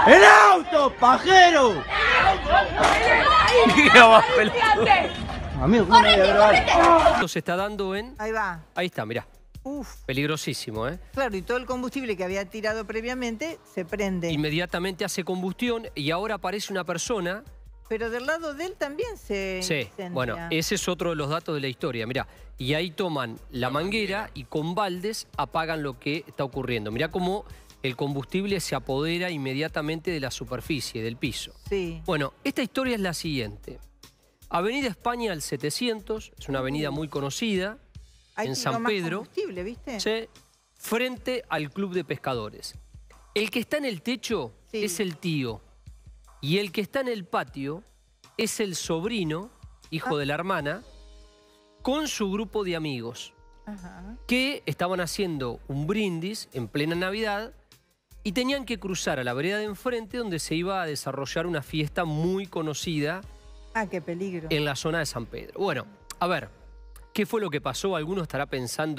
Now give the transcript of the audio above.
¡El auto, pajero! Amigo, ¿cómo no voy a grabar? Se está dando en... Ahí va. Ahí está, mirá. Uf. Peligrosísimo, ¿eh? Claro, y todo el combustible que había tirado previamente se prende. Inmediatamente hace combustión y ahora aparece una persona... Pero del lado de él también se incendia. Bueno, ese es otro de los datos de la historia, mirá. Y ahí toman la manguera y con baldes apagan lo que está ocurriendo. Mirá cómo el combustible se apodera inmediatamente de la superficie, del piso. Sí. Bueno, esta historia es la siguiente. Avenida España al 700, es una avenida muy conocida, Ahí en tiró San más Pedro, combustible, ¿viste? ¿sí? Frente al Club de Pescadores. El que está en el techo es el tío y el que está en el patio es el sobrino, hijo de la hermana, con su grupo de amigos que estaban haciendo un brindis en plena Navidad y tenían que cruzar a la vereda de enfrente donde se iba a desarrollar una fiesta muy conocida. Ah, qué peligro. En la zona de San Pedro. Bueno, a ver, ¿qué fue lo que pasó? Alguno estará pensando...